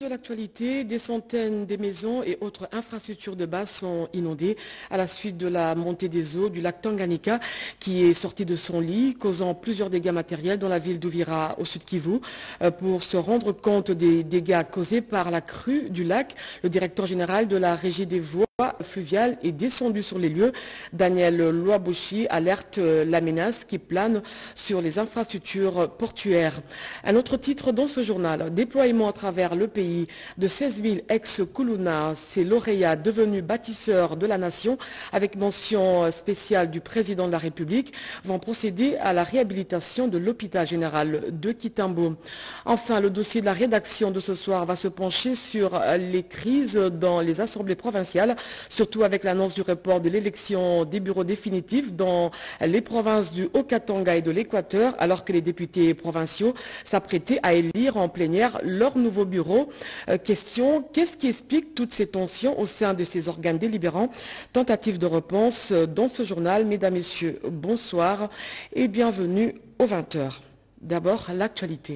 De l'actualité, des centaines de maisons et autres infrastructures de base sont inondées à la suite de la montée des eaux du lac Tanganyika qui est sorti de son lit, causant plusieurs dégâts matériels dans la ville d'Uvira au sud Kivu. Pour se rendre compte des dégâts causés par la crue du lac, le directeur général de la régie des voies fluviales est descendu sur les lieux. Daniel Loaboshi alerte la menace qui plane sur les infrastructures portuaires. Un autre titre dans ce journal, déploiement à travers le pays de 16 000 ex-Kuluna, ces lauréats devenus bâtisseurs de la nation avec mention spéciale du président de la République vont procéder à la réhabilitation de l'hôpital général de Kitambo. Enfin, le dossier de la rédaction de ce soir va se pencher sur les crises dans les assemblées provinciales, surtout avec l'annonce du report de l'élection des bureaux définitifs dans les provinces du Haut-Katanga et de l'Équateur, alors que les députés provinciaux s'apprêtaient à élire en plénière leur nouveau bureau. Question, qu'est-ce qui explique toutes ces tensions au sein de ces organes délibérants? Tentative de réponse dans ce journal. Mesdames, Messieurs, bonsoir et bienvenue aux 20h. D'abord, l'actualité.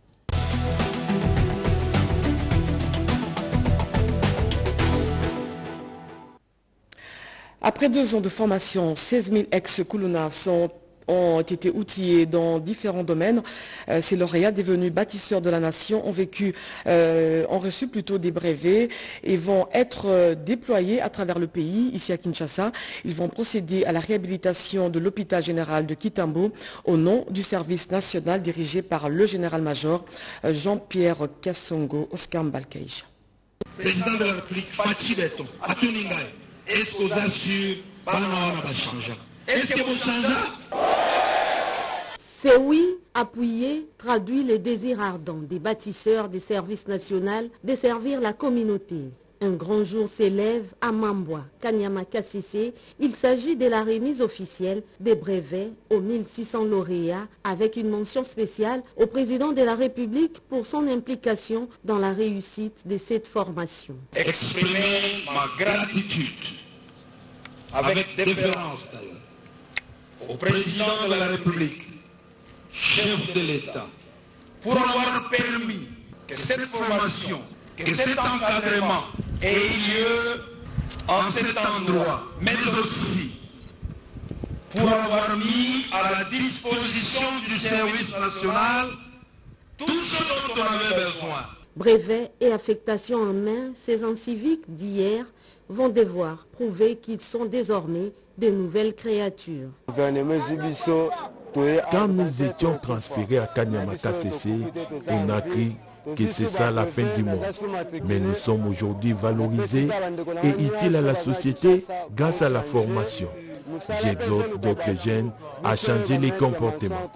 Après 2 ans de formation, 16 000 ex-Kuluna ont été outillés dans différents domaines. Ces lauréats devenus bâtisseurs de la nation ont reçu plutôt des brevets et vont être déployés à travers le pays, ici à Kinshasa. Ils vont procéder à la réhabilitation de l'hôpital général de Kitambo au nom du service national dirigé par le général-major Jean-Pierre Kassongo Oscar Mbalkeïch. Président de la République, Fatih Beton, Atuningaï, est-ce que vous assurez que changer? Est-ce que vous changez? C'est oui, appuyer, traduit les désirs ardents des bâtisseurs des services nationaux de servir la communauté. Un grand jour s'élève à Mambwa, Kanyama Kassese. Il s'agit de la remise officielle des brevets aux 1600 lauréats avec une mention spéciale au président de la République pour son implication dans la réussite de cette formation. Exprimer ma gratitude avec déférence au président de la République, chef de l'État, pour avoir permis que cette formation, que cet encadrement ait lieu en cet endroit, mais aussi pour avoir mis à la disposition du service national tout ce dont on avait besoin. Brevets et affectations en main, ces civiques d'hier vont devoir prouver qu'ils sont désormais de nouvelles créatures. Quand nous étions transférés à Kanyama Kassese, on a cru que c'est ça la fin du monde. Mais nous sommes aujourd'hui valorisés et utiles à la société grâce à la formation. J'exhorte d'autres jeunes à changer les comportements.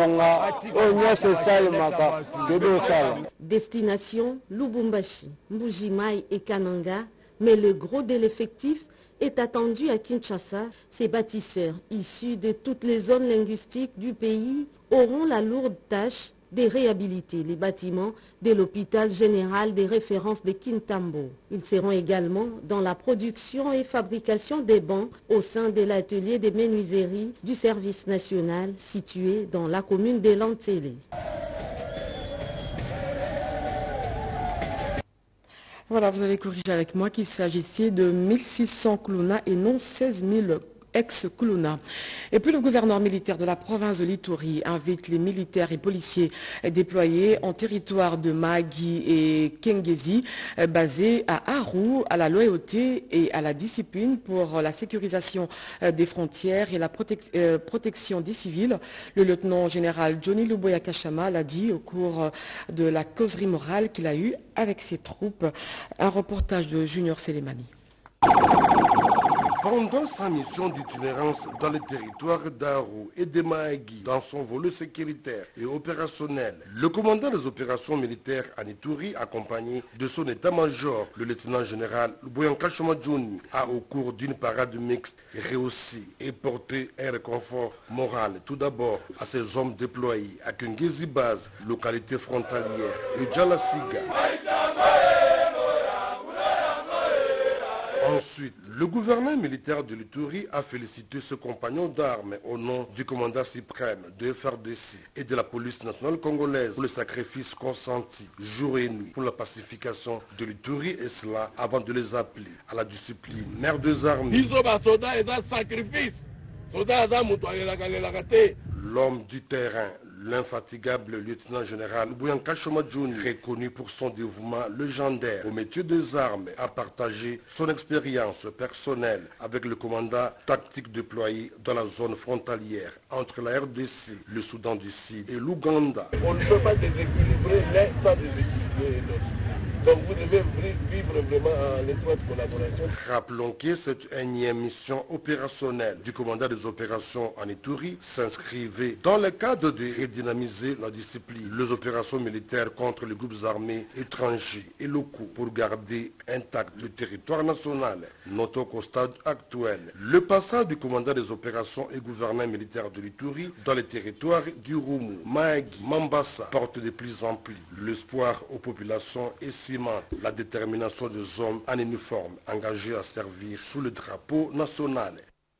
Destination Lubumbashi, Mbujimai et Kananga, mais le gros de l'effectif est attendu à Kinshasa. Ces bâtisseurs issus de toutes les zones linguistiques du pays auront la lourde tâche de réhabiliter les bâtiments de l'hôpital général des références de Kintambo. Ils seront également dans la production et fabrication des bancs au sein de l'atelier de menuiserie du service national situé dans la commune de Lantélé. Voilà, vous avez corrigé avec moi qu'il s'agissait de 1600 Kuluna et non 16 000 ex-Kuluna. Et puis le gouverneur militaire de la province de l'Ituri invite les militaires et policiers déployés en territoire de Mahagi et Kengezi, basés à Aru, à la loyauté et à la discipline pour la sécurisation des frontières et la protection des civils. Le lieutenant général Johnny Luboya Kachama l'a dit au cours de la causerie morale qu'il a eue avec ses troupes. Un reportage de Junior Selemani. Pendant sa mission d'itinérance dans le territoire d'Aru et de Mahagi, dans son volet sécuritaire et opérationnel, le commandant des opérations militaires en Ituri, accompagné de son état-major, le lieutenant général Luboya Kachama Johnny, a au cours d'une parade mixte réussi et porté un réconfort moral tout d'abord à ses hommes déployés à Kengezi Base, localité frontalière, et Djalasiga. Ensuite, le gouverneur militaire de l'Ituri a félicité ce compagnon d'armes au nom du commandant suprême de FRDC et de la police nationale congolaise pour le sacrifice consenti jour et nuit pour la pacification de l'Ituri, et cela avant de les appeler à la discipline. Maire des armées. L'homme du terrain, l'infatigable lieutenant-général Bouyanka Chomadjouni, reconnu pour son dévouement légendaire au métier des armes, a partagé son expérience personnelle avec le commandant tactique déployé dans la zone frontalière entre la RDC, le Soudan du Sud et l'Ouganda. On ne peut pas déséquilibrer l'un sans déséquilibrer l'autre. Donc vous devez vivre vraiment en étroite collaboration. Rappelons que cette énième mission opérationnelle du commandant des opérations en Ituri s'inscrivait dans le cadre de redynamiser la discipline, les opérations militaires contre les groupes armés étrangers et locaux pour garder intact le territoire national. Notons qu'au stade actuel, le passage du commandant des opérations et gouverneur militaire de l'Ituri dans les territoires du Roumu, Mahagi, Mambasa porte de plus en plus l'espoir aux populations et la détermination des hommes en uniforme engagés à servir sous le drapeau national.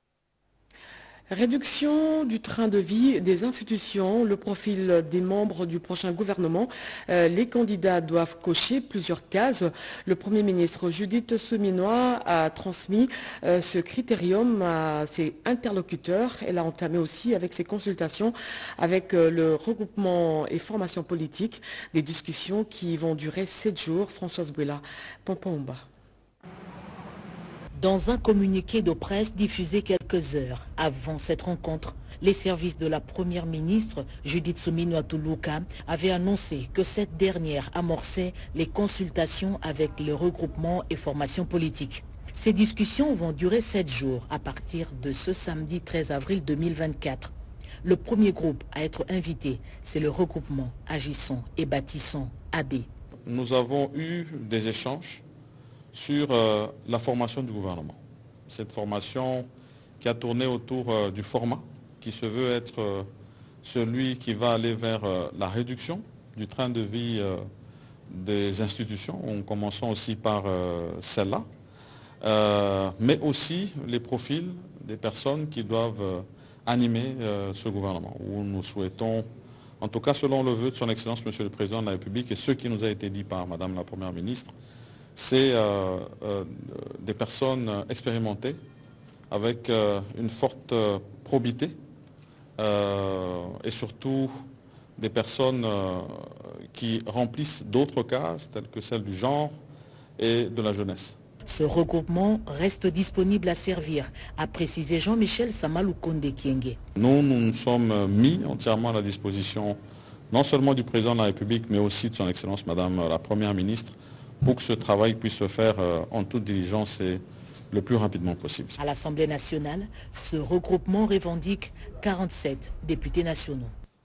Réduction du train de vie des institutions, le profil des membres du prochain gouvernement. Les candidats doivent cocher plusieurs cases. Le Premier ministre Judith Suminwa a transmis ce critérium à ses interlocuteurs. Elle a entamé aussi avec ses consultations avec le regroupement et formation politique des discussions qui vont durer 7 jours. Françoise Bouela, Pompomba. Dans un communiqué de presse diffusé quelques heures avant cette rencontre, les services de la première ministre Judith Suminwa Tuluka avaient annoncé que cette dernière amorçait les consultations avec le regroupement et formation politique. Ces discussions vont durer 7 jours à partir de ce samedi 13 avril 2024. Le premier groupe à être invité, c'est le regroupement Agissons et Bâtissons AB. Nous avons eu des échanges sur la formation du gouvernement. Cette formation qui a tourné autour du format, qui se veut être celui qui va aller vers la réduction du train de vie des institutions, en commençant aussi par celle-là, mais aussi les profils des personnes qui doivent animer ce gouvernement, où nous souhaitons, en tout cas selon le vœu de son Excellence Monsieur le Président de la République et ce qui nous a été dit par Madame la Première ministre, c'est des personnes expérimentées avec une forte probité et surtout des personnes qui remplissent d'autres cases telles que celles du genre et de la jeunesse. Ce regroupement reste disponible à servir, a précisé Jean-Michel Samalou Konde Kienge. Nous nous sommes mis entièrement à la disposition non seulement du Président de la République mais aussi de son Excellence Madame la Première ministre pour que ce travail puisse se faire en toute diligence et le plus rapidement possible. À l'Assemblée nationale, ce regroupement revendique 47 députés nationaux.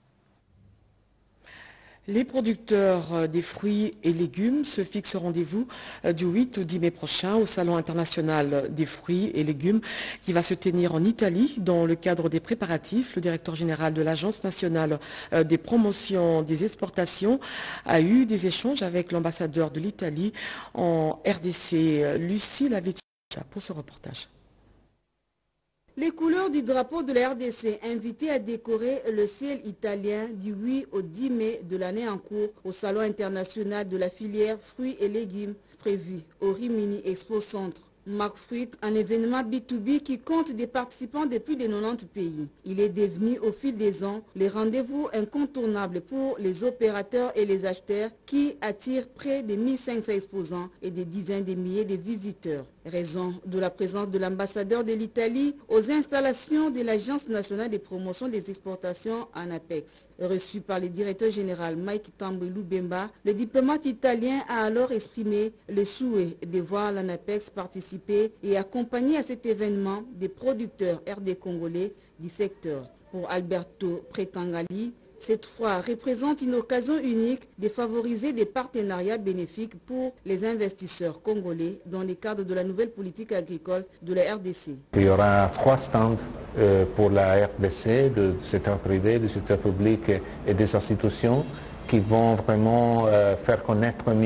Les producteurs des fruits et légumes se fixent rendez-vous du 8 au 10 mai prochain au Salon international des fruits et légumes qui va se tenir en Italie dans le cadre des préparatifs. Le directeur général de l'Agence nationale des promotions des exportations a eu des échanges avec l'ambassadeur de l'Italie en RDC, Lucie Lavecchia, pour ce reportage. Les couleurs du drapeau de la RDC invitées à décorer le ciel italien du 8 au 10 mai de l'année en cours au Salon international de la filière fruits et légumes prévu au Rimini Expo Centre. Marc Fruit, un événement B2B qui compte des participants de plus de 90 pays. Il est devenu au fil des ans le rendez-vous incontournable pour les opérateurs et les acheteurs qui attirent près de 1500 exposants et des dizaines de milliers de visiteurs. Raison de la présence de l'ambassadeur de l'Italie aux installations de l'Agence nationale de promotion des exportations en APEX. Reçu par le directeur général Mike Tambelou Bemba, le diplomate italien a alors exprimé le souhait de voir l'ANAPEX participer et accompagner à cet événement des producteurs RD congolais du secteur. Pour Alberto Pretangali, cette fois représente une occasion unique de favoriser des partenariats bénéfiques pour les investisseurs congolais dans le cadre de la nouvelle politique agricole de la RDC. Il y aura 3 stands pour la RDC, du secteur privé, du secteur public et des institutions qui vont vraiment faire connaître mieux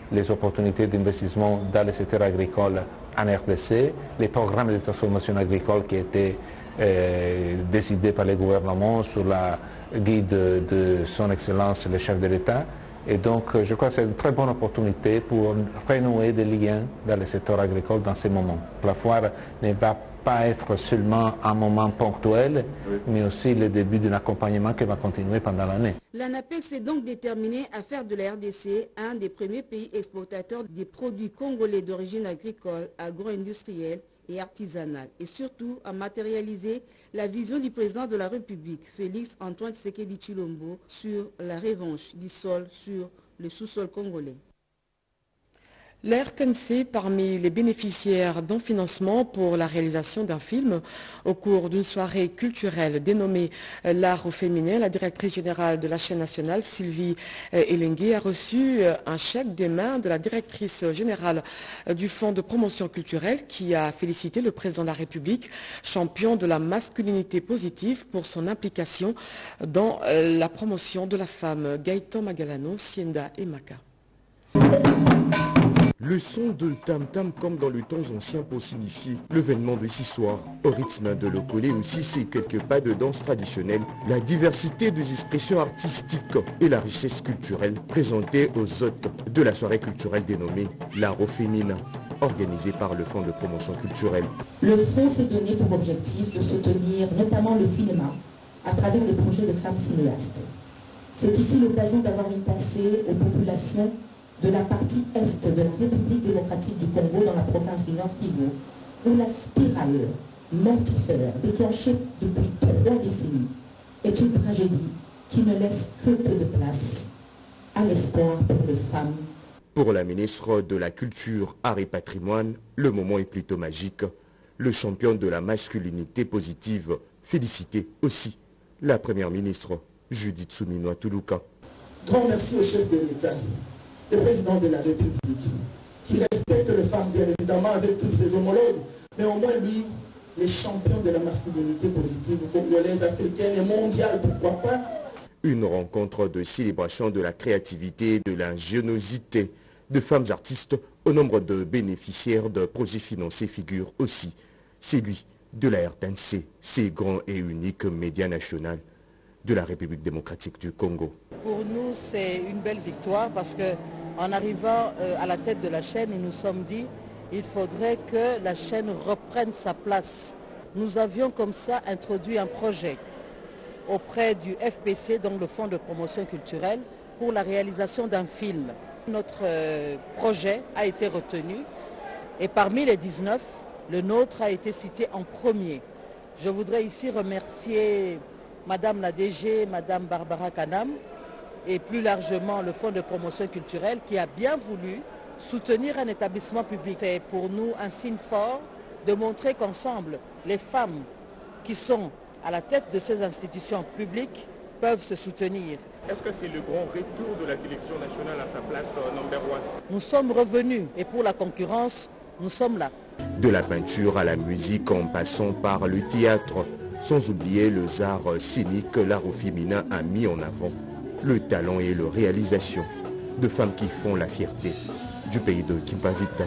les opportunités d'investissement dans le secteur agricole en RDC, les programmes de transformation agricole qui étaient décidés par le gouvernement sous la guide de son Excellence le chef de l'État. Et donc je crois que c'est une très bonne opportunité pour renouer des liens dans le secteur agricole dans ces moments. La foire ne va pas être seulement un moment ponctuel, mais aussi le début d'un accompagnement qui va continuer pendant l'année. L'ANAPEX s'est donc déterminée à faire de la RDC un des premiers pays exportateurs des produits congolais d'origine agricole, agro-industrielle et artisanale, et surtout à matérialiser la vision du président de la République, Félix Antoine Tshisekedi Tshilombo, sur la revanche du sol sur le sous-sol congolais. La RTNC, parmi les bénéficiaires d'un financement pour la réalisation d'un film au cours d'une soirée culturelle dénommée L'Art au féminin, la directrice générale de la chaîne nationale, Sylvie Elengue, a reçu un chèque des mains de la directrice générale du Fonds de promotion culturelle qui a félicité le président de la République, champion de la masculinité positive, pour son implication dans la promotion de la femme. Gaëtan Magalano, Sienda et Maka. Le son de tam-tam comme dans le temps ancien pour signifier l'événement de ce soir. Au rythme de l'Okole aussi, c'est quelques pas de danse traditionnelle, la diversité des expressions artistiques et la richesse culturelle présentée aux hôtes de la soirée culturelle dénommée L'Art au féminin, organisée par le Fonds de promotion culturelle. Le Fonds s'est donné pour objectif de soutenir notamment le cinéma à travers des projets de femmes cinéastes. C'est ici l'occasion d'avoir une pensée aux populations de la partie est de la République démocratique du Congo dans la province du Nord Kivu, où la spirale mortifère déclenchée depuis 3 décennies est une tragédie qui ne laisse que peu de place à l'espoir pour les femmes. Pour la ministre de la Culture, Art et Patrimoine, le moment est plutôt magique. Le champion de la masculinité positive, félicité aussi la première ministre, Judith Suminwa Tuluka. Grand merci au chef de l'État, le président de la République, qui respecte les femmes, bien évidemment, avec tous ses homologues, mais au moins lui, les champions de la masculinité positive congolaise, africaine et mondiale, pourquoi pas. Une rencontre de célébration de la créativité et de l'ingéniosité de femmes artistes au nombre de bénéficiaires de projets financés figure aussi celui de la RTNC, ces grands et uniques médias nationaux de la République démocratique du Congo. Pour nous, c'est une belle victoire parce qu'en arrivant à la tête de la chaîne, nous nous sommes dit qu'il faudrait que la chaîne reprenne sa place. Nous avions comme ça introduit un projet auprès du FPC, donc le Fonds de promotion culturelle, pour la réalisation d'un film. Notre projet a été retenu et parmi les 19, le nôtre a été cité en premier. Je voudrais ici remercier Madame la DG, Madame Barbara Kanam, et plus largement le Fonds de promotion culturelle qui a bien voulu soutenir un établissement public. C'est pour nous un signe fort de montrer qu'ensemble, les femmes qui sont à la tête de ces institutions publiques peuvent se soutenir. Est-ce que c'est le grand retour de la télévision nationale à sa place number 1? Nous sommes revenus et pour la concurrence, nous sommes là. De la peinture à la musique en passant par le théâtre, sans oublier les arts scéniques, l'art au féminin a mis en avant le talent et la réalisation de femmes qui font la fierté du pays de Kimpavita.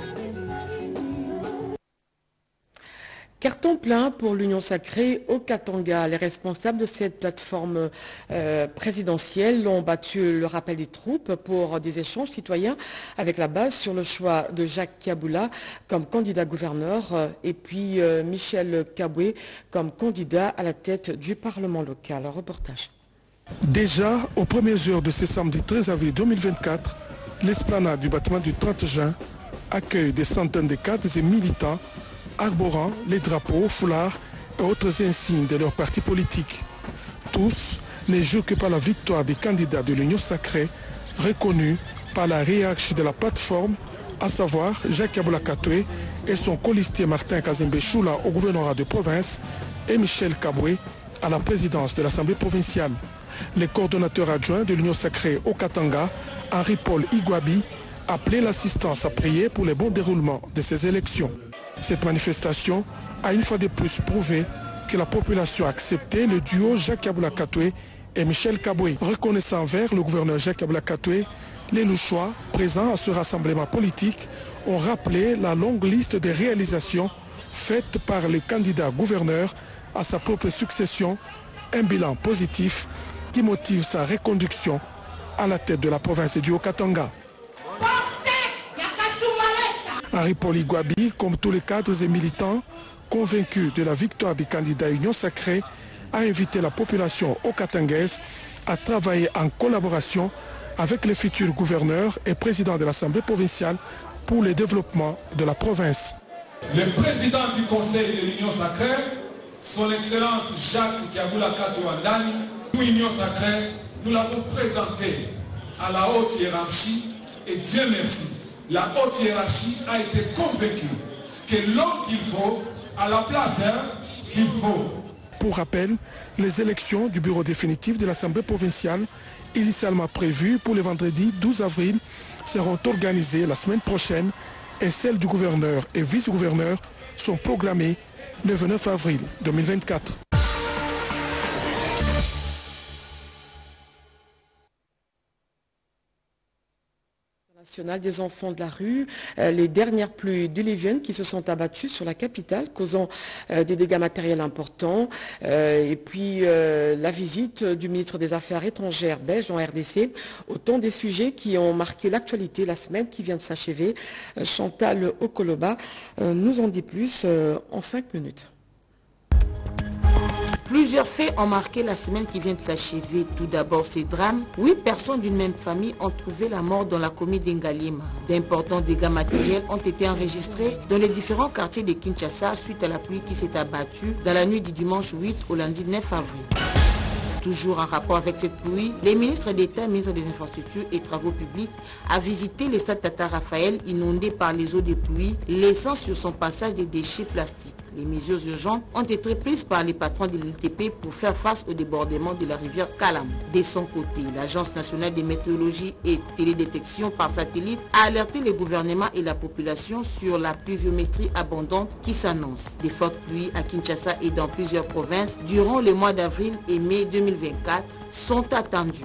Carton plein pour l'Union sacrée au Katanga. Les responsables de cette plateforme présidentielle ont battu le rappel des troupes pour des échanges citoyens avec la base sur le choix de Jacques Kaboula comme candidat gouverneur et puis Michel Kabwe comme candidat à la tête du Parlement local. Un reportage. Déjà, aux premières heures de ce samedi 13 avril 2024, l'esplanade du bâtiment du 30 juin accueille des centaines de cadres et militants arborant les drapeaux, foulards et autres insignes de leur parti politique. Tous ne jouent que par la victoire des candidats de l'Union sacrée, reconnus par la hiérarchie de la plateforme, à savoir Jacques Kaboula Katwe et son colistier Martin Kazembe Choula au gouvernorat de province et Michel Kabwe à la présidence de l'Assemblée provinciale. Les coordonnateurs adjoints de l'Union sacrée au Katanga, Henri-Paul Igwabi, appelaient l'assistance à prier pour le bon déroulement de ces élections. Cette manifestation a une fois de plus prouvé que la population a accepté le duo Jacques Kaboula Katwe et Michel Kabwe, reconnaissant envers le gouverneur Jacques Kaboula Katwe Les Louchois, présents à ce rassemblement politique, ont rappelé la longue liste des réalisations faites par le candidat gouverneur à sa propre succession, un bilan positif qui motive sa reconduction à la tête de la province du Haut-Katanga. Henri Poligwabi, comme tous les cadres et militants, convaincus de la victoire du candidat Union Sacrée, a invité la population haut-katangaise à travailler en collaboration avec les futurs gouverneurs et présidents de l'Assemblée provinciale pour le développement de la province. Le président du Conseil de l'Union Sacrée, son Excellence Jacques Kiaboula Katouandani, nous, Union Sacrée, nous l'avons présenté à la haute hiérarchie et Dieu merci, la haute hiérarchie a été convaincue que l'homme qu'il faut, à la place qu'il faut. Pour rappel, les élections du bureau définitif de l'Assemblée provinciale, initialement prévues pour le vendredi 12 avril, seront organisées la semaine prochaine et celles du gouverneur et vice-gouverneur sont programmées le 29 avril 2024. Des enfants de la rue, les dernières pluies diluviennes qui se sont abattues sur la capitale, causant des dégâts matériels importants. Et puis la visite du ministre des Affaires étrangères belge en RDC, autant des sujets qui ont marqué l'actualité la semaine qui vient de s'achever. Chantal Okoloba nous en dit plus en 5 minutes. Plusieurs faits ont marqué la semaine qui vient de s'achever. Tout d'abord, ces drames. 8 personnes d'une même famille ont trouvé la mort dans la commune d'Engalima. D'importants dégâts matériels ont été enregistrés dans les différents quartiers de Kinshasa suite à la pluie qui s'est abattue dans la nuit du dimanche 8 au lundi 9 avril. Toujours en rapport avec cette pluie, les ministres d'État, ministre des Infrastructures et Travaux publics, a visité le stade Tata Raphaël inondé par les eaux des pluies, laissant sur son passage des déchets plastiques. Les mesures urgentes ont été prises par les patrons de l'ILTP pour faire face au débordement de la rivière Kalam. De son côté, l'Agence nationale de météorologie et télédétection par satellite a alerté le gouvernement et la population sur la pluviométrie abondante qui s'annonce. Des fortes pluies à Kinshasa et dans plusieurs provinces durant les mois d'avril et mai 2024 sont attendues.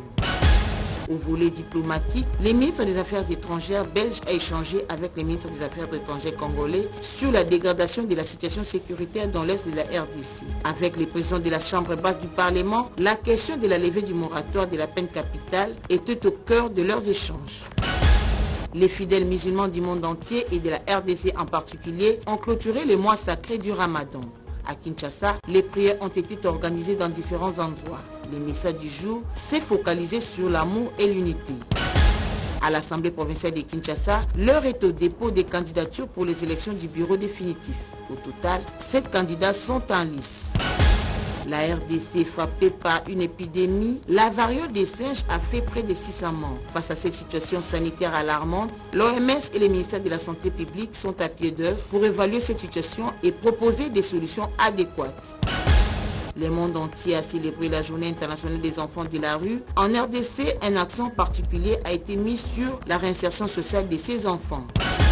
Au volet diplomatique, le ministre des Affaires étrangères belge a échangé avec le ministre des Affaires étrangères congolais sur la dégradation de la situation sécuritaire dans l'est de la RDC. Avec le président de la Chambre basse du Parlement, la question de la levée du moratoire de la peine capitale était au cœur de leurs échanges. Les fidèles musulmans du monde entier et de la RDC en particulier ont clôturé le mois sacré du Ramadan. À Kinshasa, les prières ont été organisées dans différents endroits. Le message du jour s'est focalisé sur l'amour et l'unité. À l'Assemblée provinciale de Kinshasa, l'heure est au dépôt des candidatures pour les élections du bureau définitif. Au total, 7 candidats sont en lice. La RDC est frappée par une épidémie. La variole des singes a fait près de 600 morts. Face à cette situation sanitaire alarmante, l'OMS et le ministère de la Santé publique sont à pied d'œuvre pour évaluer cette situation et proposer des solutions adéquates. Le monde entier a célébré la journée internationale des enfants de la rue. En RDC, un accent particulier a été mis sur la réinsertion sociale de ces enfants.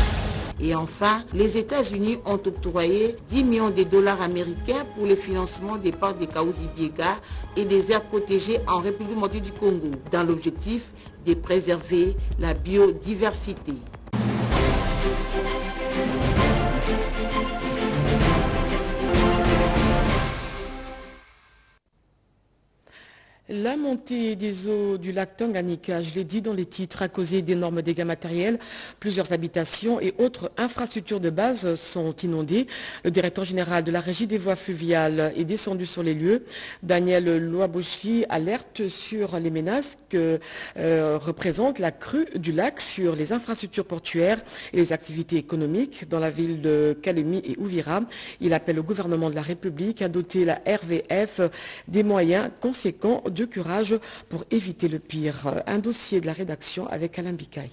Et enfin, les États-Unis ont octroyé 10 millions de dollars américains pour le financement des parcs de Kahuzi-Biega et des aires protégées en République démocratique du Congo, dans l'objectif de préserver la biodiversité. La montée des eaux du lac Tanganyika, je l'ai dit dans les titres, a causé d'énormes dégâts matériels. Plusieurs habitations et autres infrastructures de base sont inondées. Le directeur général de la Régie des voies fluviales est descendu sur les lieux. Daniel Louaboshi alerte sur les menaces que représente la crue du lac sur les infrastructures portuaires et les activités économiques dans la ville de Kalemi et Ouvira. Il appelle au gouvernement de la République à doter la RVF des moyens conséquents de curage pour éviter le pire. Un dossier de la rédaction avec Alain Bikaï.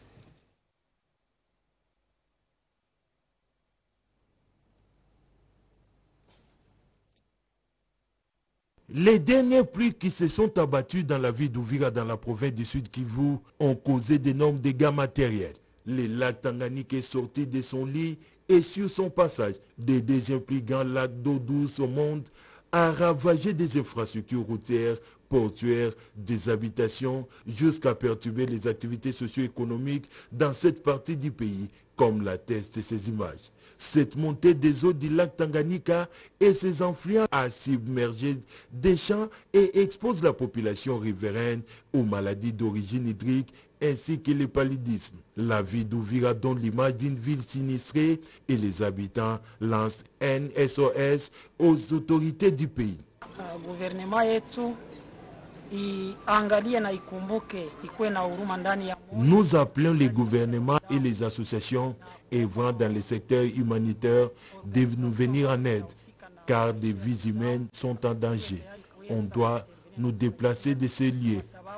Les dernières pluies qui se sont abattues dans la ville d'Ouvira dans la province du Sud Kivu ont causé d'énormes dégâts matériels. Le lac Tanganyika est sorti de son lit et sur son passage, le deuxième plus grand lac d'eau douce au monde a ravagé des infrastructures routières portuaires, des habitations, jusqu'à perturber les activités socio-économiques dans cette partie du pays, comme l'attestent ces images. Cette montée des eaux du lac Tanganyika et ses affluents a submergé des champs et expose la population riveraine aux maladies d'origine hydrique ainsi que le paludisme. La ville d'Ouvira donne l'image d'une ville sinistrée et les habitants lancent un SOS aux autorités du pays. Nous appelons les gouvernements et les associations œuvrant dans le secteur humanitaire de nous venir en aide, car des vies humaines sont en danger. On doit nous déplacer de ces lieux.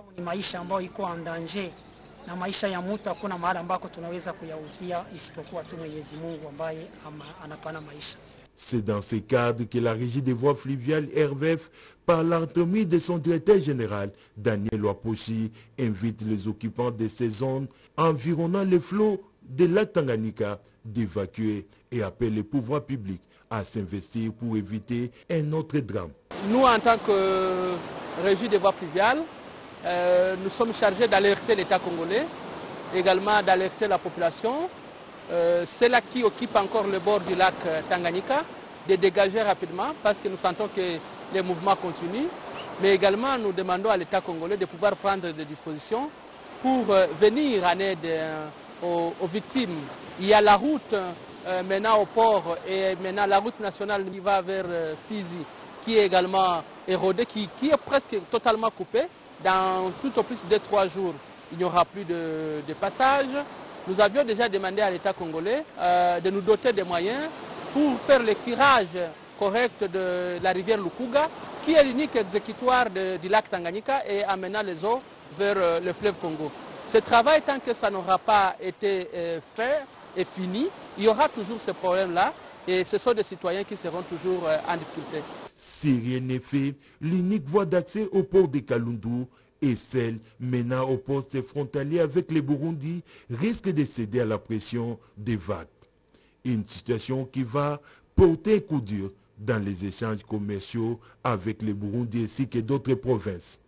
C'est dans ce cadre que la Régie des voies fluviales RVF, par l'entremise de son directeur général, Daniel Waposhi, invite les occupants de ces zones environnant les flots de lac Tanganyika d'évacuer et appelle les pouvoirs publics à s'investir pour éviter un autre drame. Nous, en tant que Régie des voies fluviales, nous sommes chargés d'alerter l'État congolais, également d'alerter la population. Ceux-là qui occupent encore le bord du lac Tanganyika, de dégager rapidement parce que nous sentons que les mouvements continuent. Mais également, nous demandons à l'État congolais de pouvoir prendre des dispositions pour venir en aide aux victimes. Il y a la route menant au port et maintenant la route nationale qui va vers Fizi, qui est également érodée, qui est presque totalement coupée. Dans tout au plus de 3 jours, il n'y aura plus de passage. Nous avions déjà demandé à l'État congolais de nous doter des moyens pour faire le tirage correct de la rivière Lukuga, qui est l'unique exécutoire du lac Tanganyika et amenant les eaux vers le fleuve Congo. Ce travail, tant que ça n'aura pas été fait et fini, il y aura toujours ce problème-là et ce sont des citoyens qui seront toujours en difficulté. Si rien n'est fait, l'unique voie d'accès au port de Kalundu et celle menant au poste frontalier avec le Burundi risque de céder à la pression des vagues. Une situation qui va porter un coup dur dans les échanges commerciaux avec le Burundi ainsi que d'autres provinces.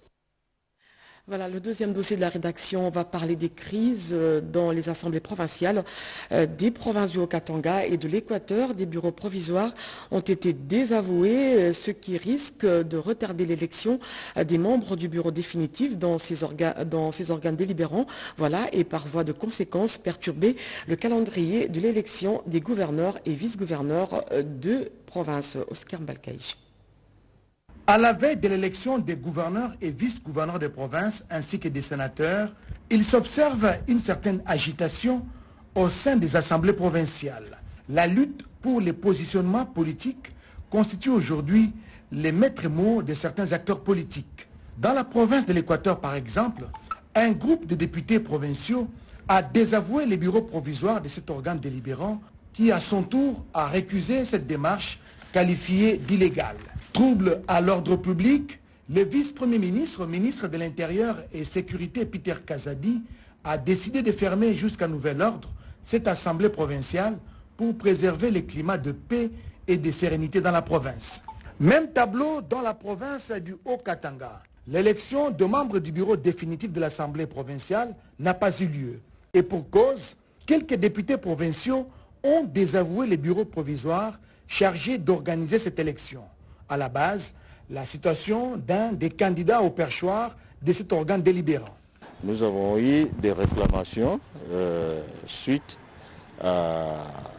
Voilà, le deuxième dossier de la rédaction va parler des crises dans les assemblées provinciales des provinces du Haut-Katanga et de l'Équateur. Des bureaux provisoires ont été désavoués, ce qui risque de retarder l'élection des membres du bureau définitif dans ces organes délibérants. Voilà, et par voie de conséquence, perturber le calendrier de l'élection des gouverneurs et vice-gouverneurs de province. Oscar Mbalkaïch. À la veille de l'élection des gouverneurs et vice-gouverneurs de province ainsi que des sénateurs, il s'observe une certaine agitation au sein des assemblées provinciales. La lutte pour les positionnements politiques constitue aujourd'hui les maîtres mots de certains acteurs politiques. Dans la province de l'Équateur, par exemple, un groupe de députés provinciaux a désavoué les bureaux provisoires de cet organe délibérant qui, à son tour, a récusé cette démarche qualifiée d'illégale. Trouble à l'ordre public, le vice-premier ministre, ministre de l'Intérieur et Sécurité Peter Kazadi a décidé de fermer jusqu'à nouvel ordre cette assemblée provinciale pour préserver le climat de paix et de sérénité dans la province. Même tableau dans la province du Haut-Katanga. L'élection de membres du bureau définitif de l'assemblée provinciale n'a pas eu lieu. Et pour cause, quelques députés provinciaux ont désavoué les bureaux provisoires chargés d'organiser cette élection. À la base, la situation d'un des candidats au perchoir de cet organe délibérant. Nous avons eu des réclamations suite à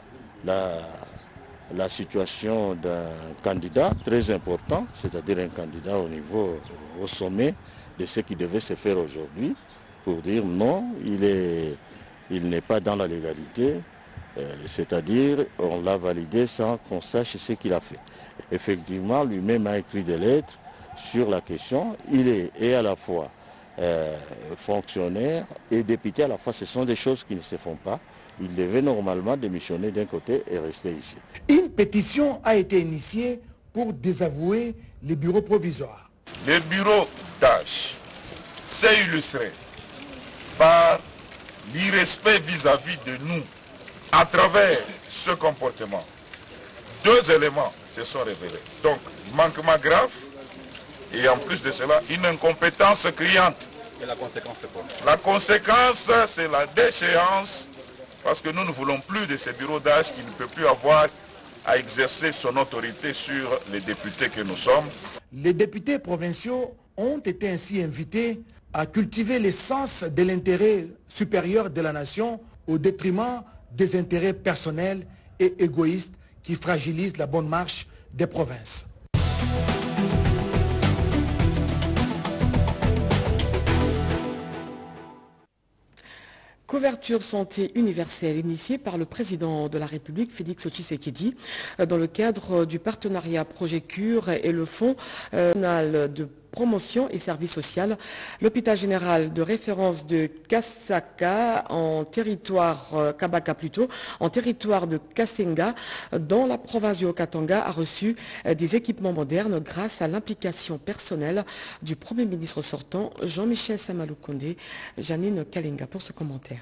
la situation d'un candidat très important, c'est-à-dire un candidat au sommet de ce qui devait se faire aujourd'hui, pour dire non, il n'est pas dans la légalité, c'est-à-dire on l'a validé sans qu'on sache ce qu'il a fait. Effectivement, lui-même a écrit des lettres sur la question. Il est à la fois fonctionnaire et député à la fois. Ce sont des choses qui ne se font pas. Il devait normalement démissionner d'un côté et rester ici. Une pétition a été initiée pour désavouer les bureaux provisoires. Le bureau tâche s'est illustré par l'irrespect vis-à-vis de nous à travers ce comportement. 2 éléments se sont révélés. Donc, manquement grave et en plus de cela, une incompétence criante. Et la conséquence, c'est quoi? La conséquence, c'est la déchéance, parce que nous ne voulons plus de ces bureaux d'âge qui ne peuvent plus avoir à exercer son autorité sur les députés que nous sommes. Les députés provinciaux ont été ainsi invités à cultiver l'essence de l'intérêt supérieur de la nation au détriment des intérêts personnels et égoïstes qui fragilisent la bonne marche des provinces. Couverture santé universelle initiée par le président de la République, Félix Tshisekedi, dans le cadre du partenariat Projet Cure et le Fonds national de promotion et services sociaux. L'hôpital général de référence de Kasaka en territoire, Kabaka plutôt, en territoire de Kasenga, dans la province du Haut-Katanga, a reçu des équipements modernes grâce à l'implication personnelle du Premier ministre sortant, Jean-Michel Samaloukonde. Janine Kalenga pour ce commentaire.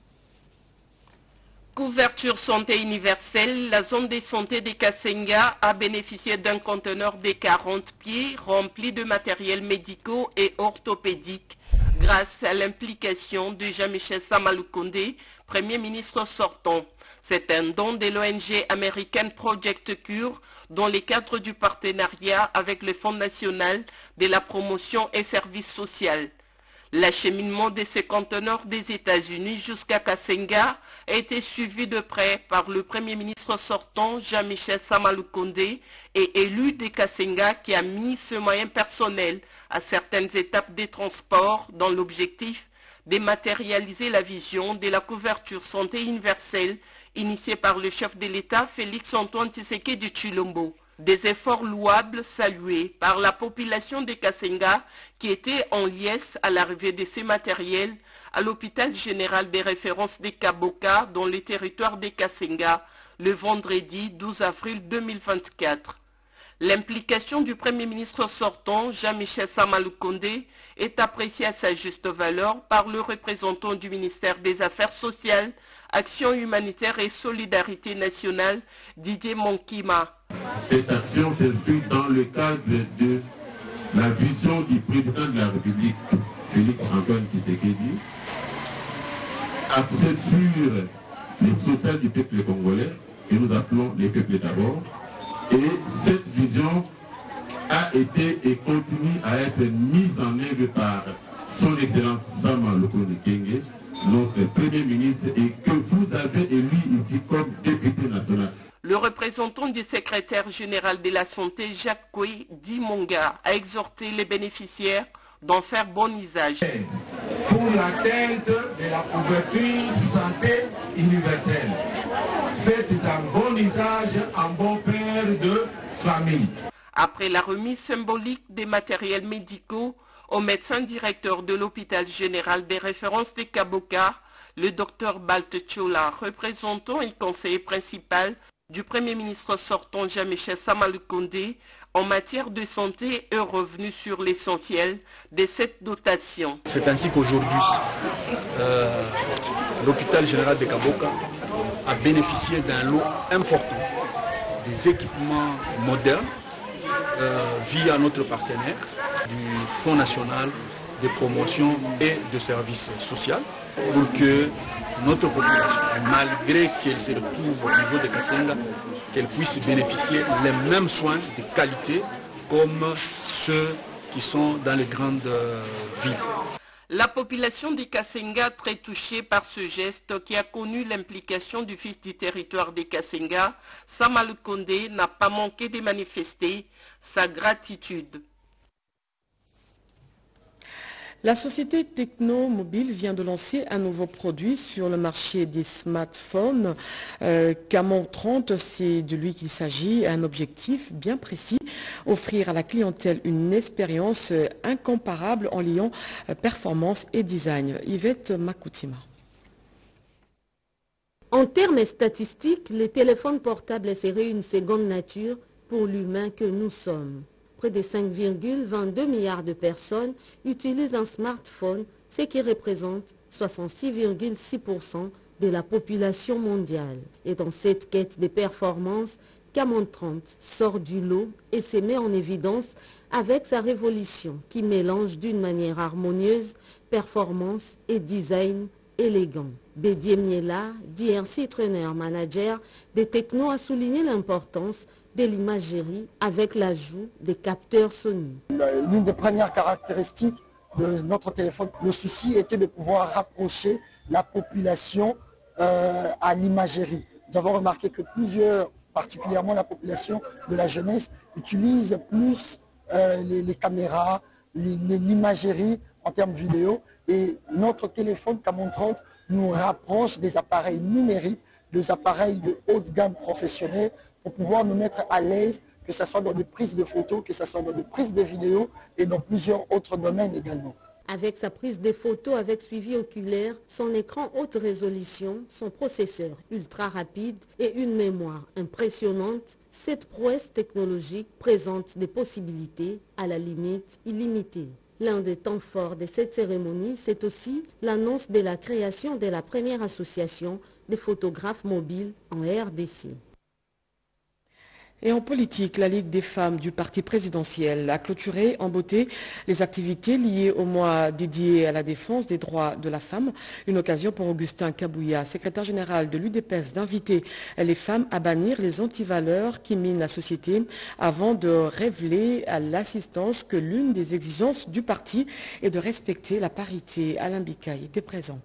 Couverture santé universelle, la zone de santé de Kasenga a bénéficié d'un conteneur de 40 pieds rempli de matériels médicaux et orthopédiques grâce à l'implication de Jean-Michel Samaloukonde, Premier ministre sortant. C'est un don de l'ONG américaine Project Cure dans le cadre du partenariat avec le Fonds national de la promotion et services sociaux. L'acheminement de ces conteneurs des États-Unis jusqu'à Kasenga a été suivi de près par le Premier ministre sortant Jean-Michel Samaloukonde et élu de Kasenga qui a mis ce moyen personnel à certaines étapes des transports dans l'objectif de matérialiser la vision de la couverture santé universelle initiée par le chef de l'État Félix-Antoine Tshisekedi Tshilombo. Des efforts louables salués par la population de Kasenga qui était en liesse à l'arrivée de ces matériels à l'hôpital général des références de Kaboka dans le territoire de Kasenga le vendredi 12 avril 2024. L'implication du Premier ministre sortant, Jean-Michel Samaloukonde, est appréciée à sa juste valeur par le représentant du ministère des Affaires sociales, Action humanitaire et solidarité nationale, Didier Monkima. Cette action s'inscrit dans le cadre de la vision du président de la République, Félix-Antoine Tshisekedi, axée sur le social du peuple congolais, que nous appelons les peuples d'abord. Et cette vision a été et continue à être mise en œuvre par son Excellence Samaloukonde Kenge, notre Premier ministre, et que vous avez élu ici comme député national. Le représentant du secrétaire général de la Santé, Jacques Koué Dimonga, a exhorté les bénéficiaires d'en faire bon usage. Pour l'atteinte de la couverture santé universelle, faites un bon usage en bon père de famille. Après la remise symbolique des matériels médicaux au médecin directeur de l'hôpital général des références de Kaboka, le docteur Baltechola, représentant et conseiller principal du Premier ministre sortant Jean-Michel Samaloukonde en matière de santé est revenu sur l'essentiel de cette dotation. C'est ainsi qu'aujourd'hui, l'hôpital général de Kaboka a bénéficié d'un lot important des équipements modernes via notre partenaire du Fonds national de promotion et de services sociaux pour que notre population, malgré qu'elle se retrouve au niveau de Kasenga, qu'elle puisse bénéficier les mêmes soins de qualité comme ceux qui sont dans les grandes villes. La population de Kasenga, très touchée par ce geste qui a connu l'implication du fils du territoire de Kasenga, Samaloukonde n'a pas manqué de manifester sa gratitude. La société Technomobile vient de lancer un nouveau produit sur le marché des smartphones. Camon 30, c'est de lui qu'il s'agit, un objectif bien précis, offrir à la clientèle une expérience incomparable en liant performance et design. Yvette Makoutima. En termes statistiques, les téléphones portables seraient une seconde nature pour l'humain que nous sommes. Près de 5,22 milliards de personnes utilisent un smartphone, ce qui représente 66,6% de la population mondiale. Et dans cette quête de performance, Camon 30 sort du lot et se met en évidence avec sa révolution qui mélange d'une manière harmonieuse performance et design élégant. Bédié Miela, DRC Trainer Manager des Techno, a souligné l'importance de l'imagerie avec l'ajout des capteurs Sony. L'une des premières caractéristiques de notre téléphone, le souci était de pouvoir rapprocher la population à l'imagerie. Nous avons remarqué que plusieurs, particulièrement la population de la jeunesse, utilisent plus les caméras, l'imagerie en termes vidéo. Et notre téléphone Camon 30 nous rapproche des appareils numériques, des appareils de haute gamme professionnels pour pouvoir nous mettre à l'aise, que ce soit dans des prises de photos, que ce soit dans des prises de vidéos et dans plusieurs autres domaines également. Avec sa prise des photos avec suivi oculaire, son écran haute résolution, son processeur ultra rapide et une mémoire impressionnante, cette prouesse technologique présente des possibilités à la limite illimitée. L'un des temps forts de cette cérémonie, c'est aussi l'annonce de la création de la première association des photographes mobiles en RDC. Et en politique, la Ligue des femmes du parti présidentiel a clôturé en beauté les activités liées au mois dédié à la défense des droits de la femme. Une occasion pour Augustin Kabouya, secrétaire général de l'UDPS, d'inviter les femmes à bannir les antivaleurs qui minent la société avant de révéler à l'assistance que l'une des exigences du parti est de respecter la parité. Alain Bikaï était présent.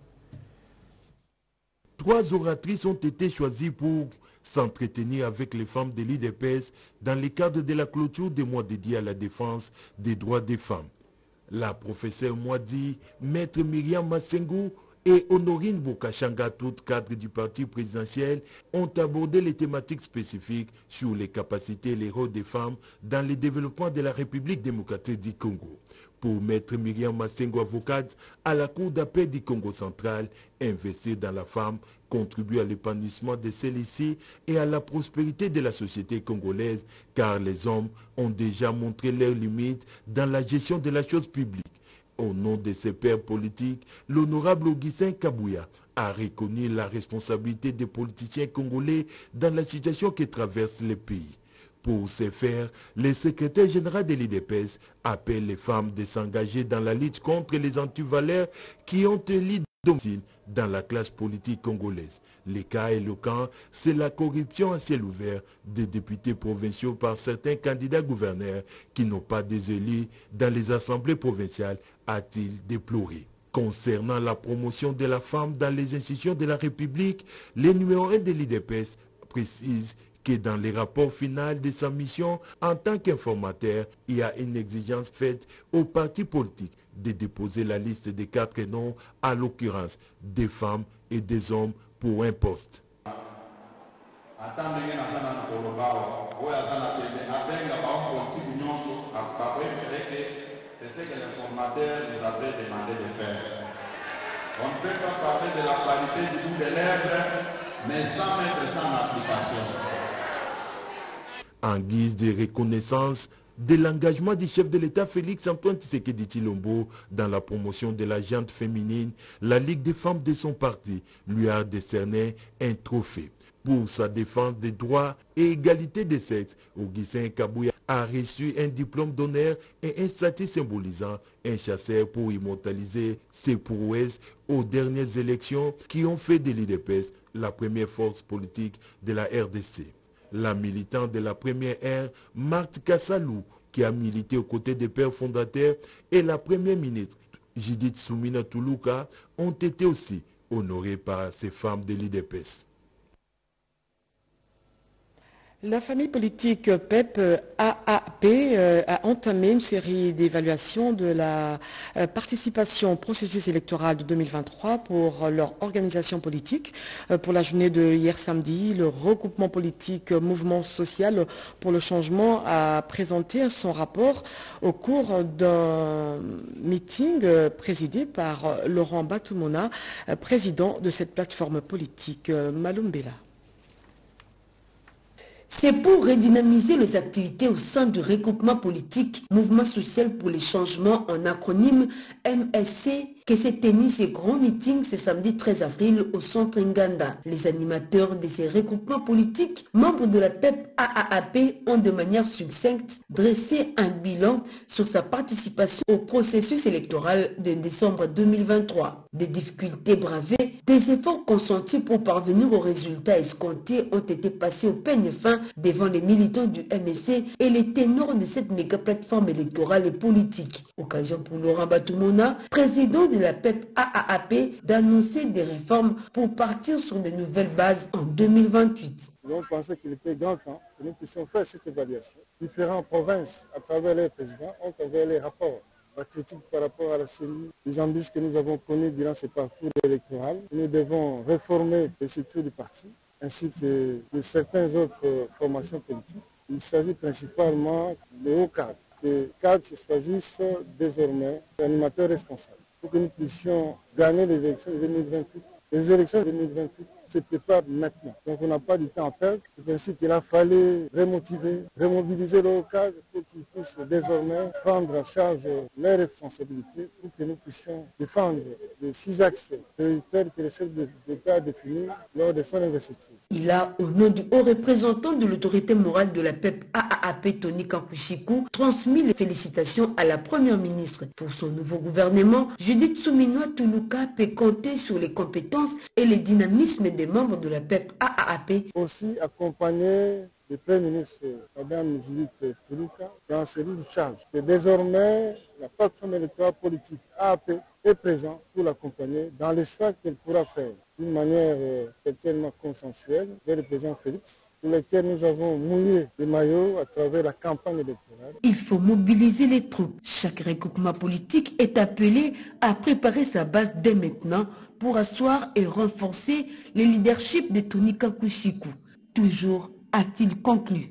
3 oratrices ont été choisies pour s'entretenir avec les femmes de l'UDPS dans le cadre de la clôture des mois dédiés à la défense des droits des femmes. La professeure Mwadi, maître Myriam Massengou et Honorine Bokachanga, toutes cadres du parti présidentiel, ont abordé les thématiques spécifiques sur les capacités et les rôles des femmes dans le développement de la République démocratique du Congo. Pour maître Myriam Massengou, avocate à la Cour d'appel du Congo central, investir dans la femme contribue à l'épanouissement de celle-ci et à la prospérité de la société congolaise, car les hommes ont déjà montré leurs limites dans la gestion de la chose publique. Au nom de ses pairs politiques, l'honorable Augustin Kabouya a reconnu la responsabilité des politiciens congolais dans la situation que traverse le pays. Pour ce faire, le secrétaire général de l'UDPS appelle les femmes de s'engager dans la lutte contre les antivaleurs qui ont élu domicile dans la classe politique congolaise. Le cas éloquent, c'est la corruption à ciel ouvert des députés provinciaux par certains candidats gouverneurs qui n'ont pas des élus dans les assemblées provinciales, a-t-il déploré. Concernant la promotion de la femme dans les institutions de la République, le numéro 1 de l'UDPS précise que dans les rapports finaux de sa mission en tant qu'informateur, il y a une exigence faite aux partis politiques de déposer la liste des 4 noms, à l'occurrence des femmes et des hommes pour un poste. C'est ce que l'informateur nous avait demandé de faire. On ne peut pas parler de la parité du bout de lèvres, mais sans mettre ça en application. En guise de reconnaissance de l'engagement du chef de l'État Félix-Antoine Tshisekedi Tshilombo dans la promotion de la gente féminine, la Ligue des femmes de son parti lui a décerné un trophée. Pour sa défense des droits et égalité des sexes, Augustin Kabouya a reçu un diplôme d'honneur et un statut symbolisant un chasseur pour immortaliser ses prouesses aux dernières élections qui ont fait de l'UDPS la première force politique de la RDC. La militante de la première ère, Marthe Kassalou, qui a milité aux côtés des pères fondateurs, et la première ministre, Judith Soumina Toulouka, ont été aussi honorées par ces femmes de l'UDPS. La famille politique PEP AAP a entamé une série d'évaluations de la participation au processus électoral de 2023 pour leur organisation politique. Pour la journée de hier samedi, le regroupement politique Mouvement social pour le changement a présenté son rapport au cours d'un meeting présidé par Laurent Batoumona, président de cette plateforme politique. Malumbela. C'est pour redynamiser les activités au sein du regroupement politique Mouvement social pour les changements, en acronyme MSC, que s'est tenu ce grand meeting ce samedi 13 avril au centre Nganda. Les animateurs de ces regroupements politiques, membres de la PEP AAP, ont de manière succincte dressé un bilan sur sa participation au processus électoral de décembre 2023. Des difficultés bravées, des efforts consentis pour parvenir aux résultats escomptés ont été passés au peigne fin devant les militants du MSC et les ténors de cette méga plateforme électorale et politique. Occasion pour Laurent Batoumona, président de la PEP AAP, d'annoncer des réformes pour partir sur de nouvelles bases en 2028. Nous avons pensé qu'il était grand temps que nous puissions faire cette évaluation. Différentes provinces, à travers les présidents, ont envoyé les rapports. La critique par rapport à la CENI, les embûches que nous avons connues durant ce parcours électoral. Nous devons réformer les structures du parti, ainsi que de certaines autres formations politiques. Il s'agit principalement de hauts cadres. Les cadres se choisissent désormais d'animateurs responsables pour que nous puissions gagner les élections de 2028. Les élections de 2028 se préparent maintenant. Donc on n'a pas du temps à perdre. C'est ainsi qu'il a fallu remotiver, remobiliser le haut cadre pour qu'ils puissent désormais prendre en charge leurs responsabilités pour que nous puissions défendre les 6 axes prioritaires que le chef d'État a définis lors de son investiture. Il a, au nom du haut représentant de l'autorité morale de la PEP AAP, Tony Kankushiku, transmis les félicitations à la première ministre. Pour son nouveau gouvernement, Judith Souminoa Toulouka peut compter sur les compétences et le dynamisme des membres de la PEP AAP. Aussi accompagner le Premier ministre, Mme Judith Toulouka, dans celui de charge. Et désormais, la plateforme électorale politique AAP est présente pour l'accompagner dans les choix qu'elle pourra faire d'une manière certainement consensuelle vers le président Félix, pour lequel nous avons mouillé les maillots à travers la campagne électorale. Il faut mobiliser les troupes. Chaque regroupement politique est appelé à préparer sa base dès maintenant pour asseoir et renforcer le leadership de Tony Kankushiku. Toujours a-t-il conclu.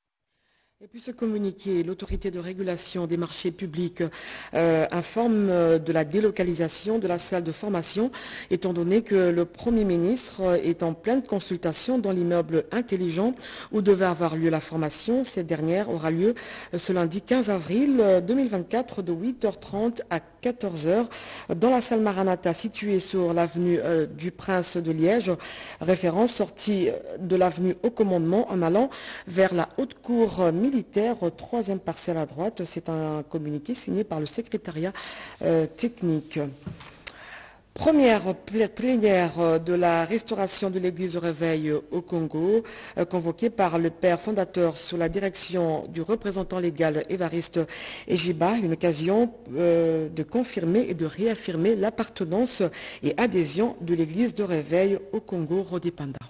Et puis ce communiqué, l'autorité de régulation des marchés publics informe de la délocalisation de la salle de formation, étant donné que le Premier ministre est en pleine consultation dans l'immeuble intelligent où devait avoir lieu la formation. Cette dernière aura lieu ce lundi 15 avril 2024 de 8h30 à 14h dans la salle Maranatha située sur l'avenue du Prince de Liège, référence sortie de l'avenue au commandement en allant vers la haute cour militaire, 3e parcelle à droite. C'est un communiqué signé par le secrétariat technique. Première plénière de la restauration de l'église du Réveil au Congo, convoquée par le père fondateur sous la direction du représentant légal Évariste Ejiba, une occasion de confirmer et de réaffirmer l'appartenance et adhésion de l'église de Réveil au Congo. Rodépanda.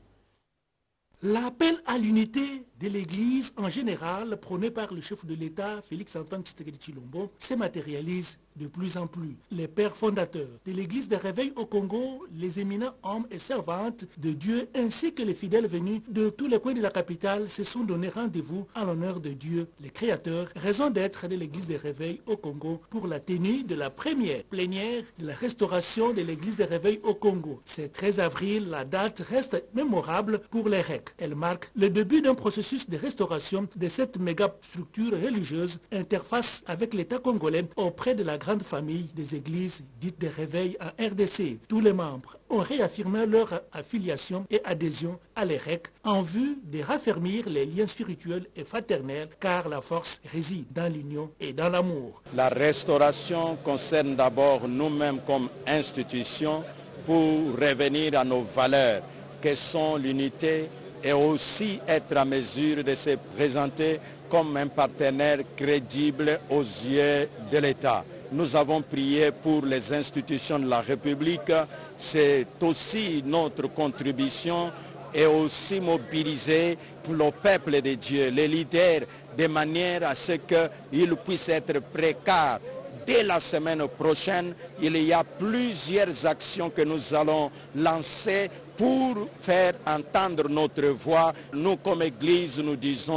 L'appel à l'unité de l'Église en général, prôné par le chef de l'État, Félix-Antoine Tshisekedi Tshilombo, se matérialise de plus en plus. Les pères fondateurs de l'Église de Réveil au Congo, les éminents hommes et servantes de Dieu, ainsi que les fidèles venus de tous les coins de la capitale, se sont donné rendez-vous à l'honneur de Dieu, le Créateur, raison d'être de l'Église de Réveil au Congo, pour la tenue de la première plénière de la restauration de l'Église de Réveil au Congo. Ce 13 avril, la date reste mémorable pour les REC. Elle marque le début d'un processus de restauration de cette méga structure religieuse, interface avec l'État congolais auprès de la grande famille des églises dites de Réveil en RDC. Tous les membres ont réaffirmé leur affiliation et adhésion à l'EREC en vue de raffermir les liens spirituels et fraternels, car la force réside dans l'union et dans l'amour. La restauration concerne d'abord nous-mêmes comme institution pour revenir à nos valeurs, que sont l'unité, et aussi être à mesure de se présenter comme un partenaire crédible aux yeux de l'État. Nous avons prié pour les institutions de la République, c'est aussi notre contribution et aussi mobiliser pour le peuple de Dieu, les leaders, de manière à ce qu'ils puissent être précaires. Dès la semaine prochaine, il y a plusieurs actions que nous allons lancer pour faire entendre notre voix. Nous, comme Église, nous disons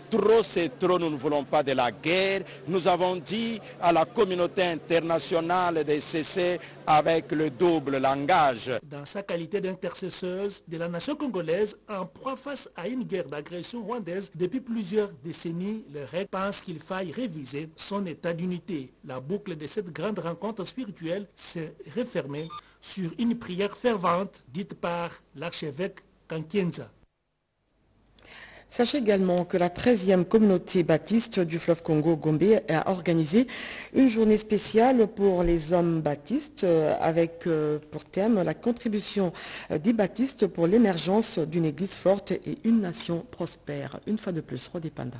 Trop c'est trop, nous ne voulons pas de la guerre. Nous avons dit à la communauté internationale de cesser avec le double langage. Dans sa qualité d'intercesseuse de la nation congolaise en proie face à une guerre d'agression rwandaise depuis plusieurs décennies, le REC pense qu'il faille réviser son état d'unité. La boucle de cette grande rencontre spirituelle s'est refermée sur une prière fervente dite par l'archevêque Kankienza. Sachez également que la 13e communauté baptiste du fleuve Congo, Gombe, a organisé une journée spéciale pour les hommes baptistes avec pour thème la contribution des baptistes pour l'émergence d'une église forte et une nation prospère. Une fois de plus, Rodé Panda.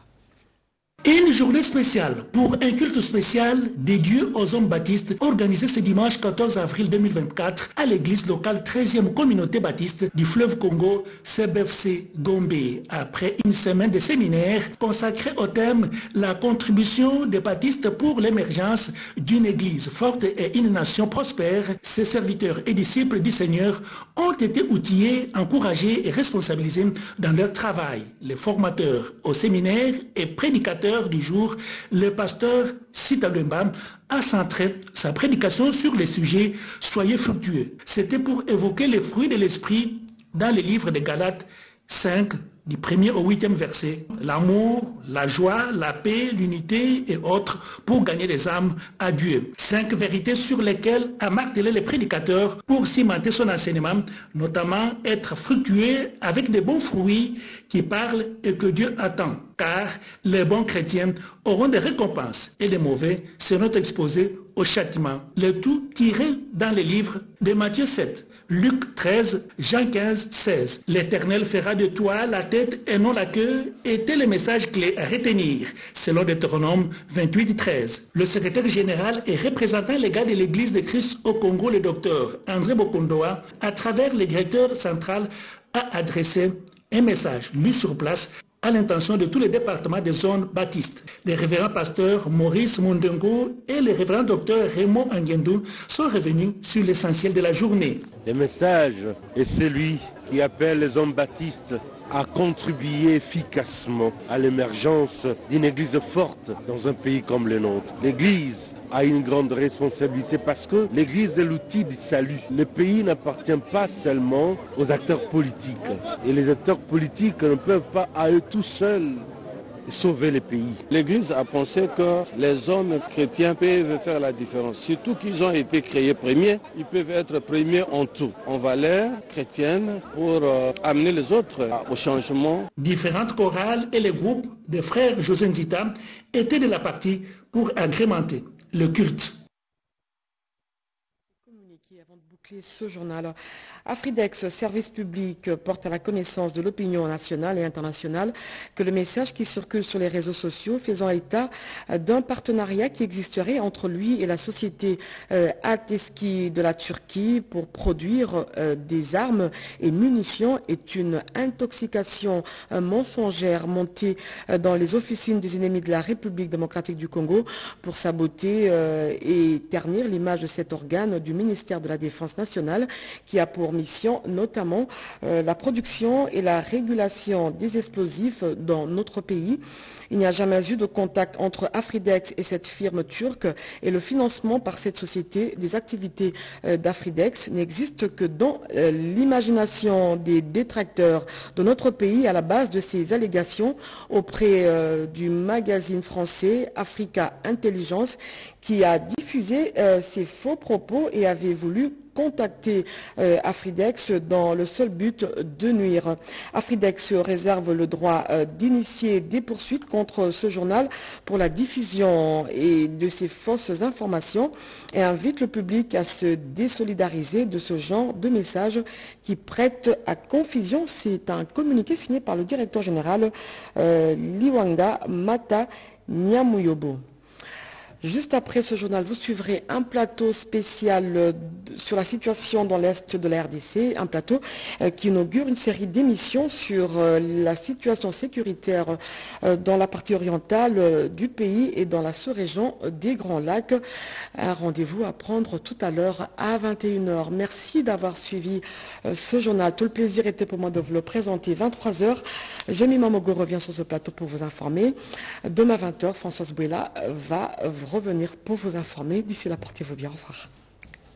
Une journée spéciale pour un culte spécial dédié aux hommes baptistes organisé ce dimanche 14 avril 2024 à l'église locale 13e communauté baptiste du fleuve Congo, CBFC Gombe. Après une semaine de séminaire consacré au thème la contribution des baptistes pour l'émergence d'une église forte et une nation prospère, ces serviteurs et disciples du Seigneur ont été outillés, encouragés et responsabilisés dans leur travail. Les formateurs au séminaire et prédicateurs du jour, le pasteur Sita Lwemba a centré sa prédication sur les sujets « Soyez fructueux ». C'était pour évoquer les fruits de l'esprit dans les livres de Galates 5, du 1er au 8e verset. L'amour, la joie, la paix, l'unité et autres pour gagner les âmes à Dieu. 5 vérités sur lesquelles a martelé les prédicateurs pour cimenter son enseignement, notamment être fructueux avec de bons fruits qui parlent et que Dieu attend. Car les bons chrétiens auront des récompenses et les mauvais seront exposés au châtiment. Le tout tiré dans les livres de Matthieu 7. Luc 13, Jean 15, 16. L'Éternel fera de toi la tête et non la queue était le message clé à retenir, selon Deutéronome 28, 13. Le secrétaire général et représentant légal de l'Église de Christ au Congo, le docteur André Bokondoa, à travers le directeur central, a adressé un message lu sur place à l'intention de tous les départements des zones baptistes. Les révérends pasteurs Maurice Mundengo et le révérend docteur Raymond Angendou sont revenus sur l'essentiel de la journée. Le message est celui qui appelle les hommes baptistes à contribuer efficacement à l'émergence d'une église forte dans un pays comme le nôtre. L'église a une grande responsabilité parce que l'église est l'outil du salut. Le pays n'appartient pas seulement aux acteurs politiques. Et les acteurs politiques ne peuvent pas à eux tout seuls sauver le pays. L'église a pensé que les hommes chrétiens peuvent faire la différence. Surtout qu'ils ont été créés premiers, ils peuvent être premiers en tout, en valeurs chrétiennes pour amener les autres au changement. Différentes chorales et les groupes de frères José Nzita étaient de la partie pour agrémenter le culte. Ce journal. Afridex, service public, porte à la connaissance de l'opinion nationale et internationale que le message qui circule sur les réseaux sociaux faisant état d'un partenariat qui existerait entre lui et la société Ateski de la Turquie pour produire des armes et munitions est une intoxication mensongère montée dans les officines des ennemis de la République démocratique du Congo pour saboter et ternir l'image de cet organe du ministère de la Défense nationale qui a pour mission notamment la production et la régulation des explosifs dans notre pays. Il n'y a jamais eu de contact entre Afridex et cette firme turque et le financement par cette société des activités d'Afridex n'existe que dans l'imagination des détracteurs de notre pays à la base de ces allégations auprès du magazine français Africa Intelligence qui a diffusé ces faux propos et avait voulu contacter Afridex dans le seul but de nuire. Afridex réserve le droit d'initier des poursuites contre ce journal pour la diffusion et de ces fausses informations et invite le public à se désolidariser de ce genre de messages qui prêtent à confusion. C'est un communiqué signé par le directeur général Liwanga Mata Nyamuyobo. Juste après ce journal, vous suivrez un plateau spécial sur la situation dans l'Est de la RDC, un plateau qui inaugure une série d'émissions sur la situation sécuritaire dans la partie orientale du pays et dans la sous-région des Grands Lacs. Un rendez-vous à prendre tout à l'heure à 21h. Merci d'avoir suivi ce journal. Tout le plaisir était pour moi de vous le présenter. 23h, Jamie Mamogo revient sur ce plateau pour vous informer. Demain 20h, Françoise Bouela va revenir pour vous informer. D'ici là, portez-vous bien. Au revoir.